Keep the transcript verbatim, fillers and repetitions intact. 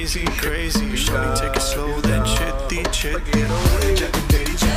crazy, crazy. Shawty take it slow, then chitty, chitty.